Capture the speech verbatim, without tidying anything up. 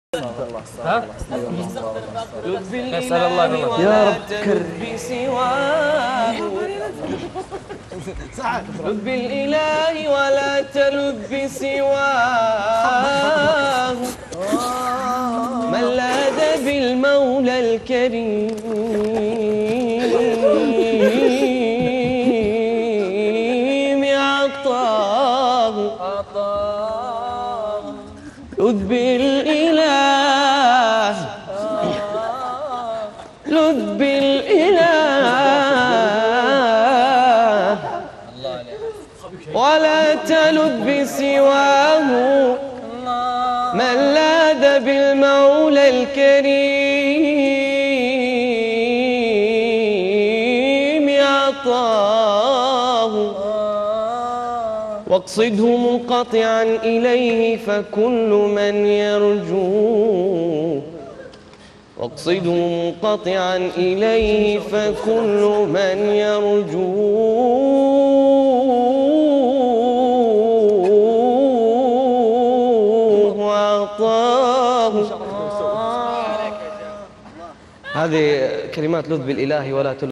ها؟ نسأل الله الله يا رب كرم لب الإله ولا تلب بسواه من لاذ بالمولى الكريم عطاه لذ بالإله لذ بالإله ولا تلذ بسواه من لاذ بالمولى الكريم عطاه واقصده منقطعا إليه فكل من يرجوه واقصده منقطعا إليه فكل من يرجوه أعطاه. هذه كلمات لذ بالإله ولا تلذ